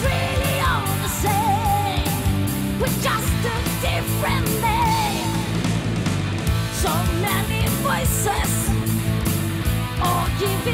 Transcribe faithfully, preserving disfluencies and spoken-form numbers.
really all the same, with just a different name. So many voices, all giving